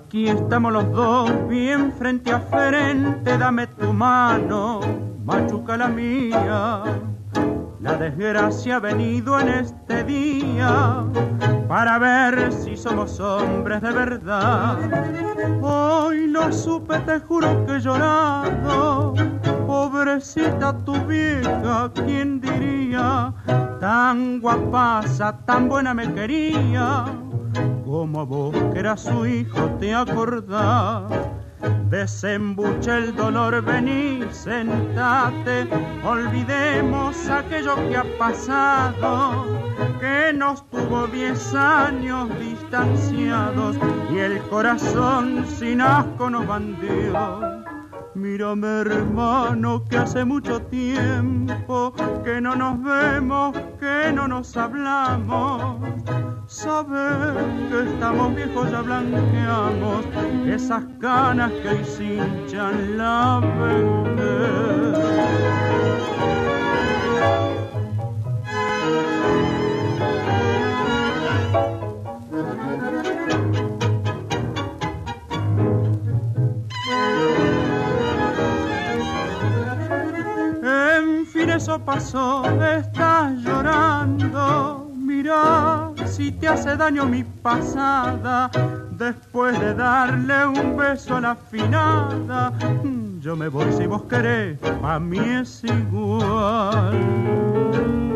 Aquí estamos los dos, bien frente a frente, dame tu mano, machuca la mía. La desgracia ha venido en este día para ver si somos hombres de verdad. Hoy lo supe, te juro que he llorado. Pobrecita tu vieja, ¿quién diría? Tan guapaza, tan buena me quería. Como a vos que eras su hijo te acordás. Desembucha el dolor, vení, sentate. Olvidemos aquello que ha pasado, que nos tuvo 10 años distanciados y el corazón sin asco nos bandió. Mírame, hermano, que hace mucho tiempo que no nos vemos, que no nos hablamos. Sabes que estamos viejos, ya blanqueamos esas canas que hoy cinchan la vejez. En fin, eso pasó, estás llorando. Mira si te hace daño mi pasada. Después de darle un beso a la afinada, yo me voy si vos querés, a mí es igual.